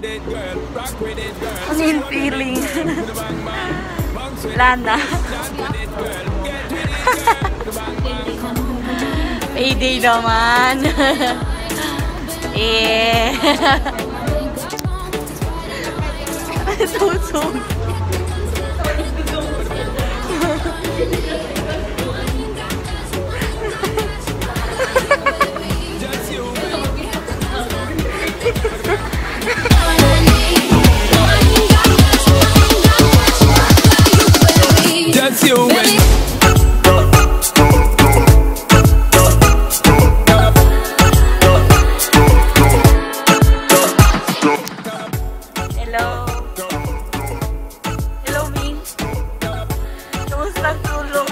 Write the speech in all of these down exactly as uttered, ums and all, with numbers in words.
Ano yung feeling? Lana. Payday naman. Eh. Tusog. Just you and hello. Hello, Ming. Kamusta ang tulog?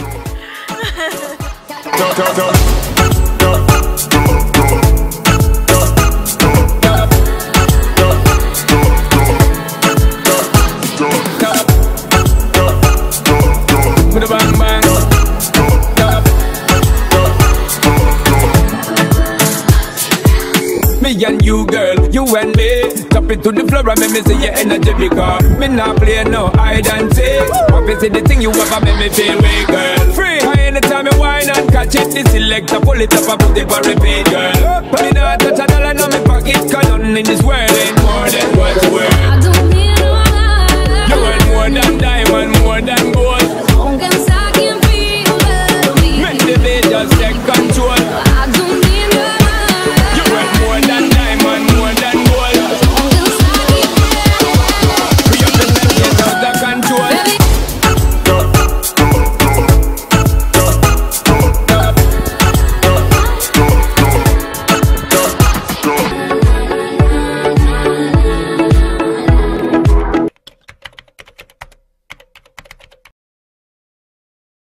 me and you, girl, you and me. Tap it to the floor and make me see your energy because me not play no hide and seek. Obviously the thing you ever make me feel way, girl. Free. Anytime you whine and catch it, the selector pull it up and put it for repeat, girl. But me not touch a dollar in my pocket, cause nothing in this world ain't more than what's worth. I don't need no other. You want more than diamond, more than gold. Aunque en can feel well. Make the beat just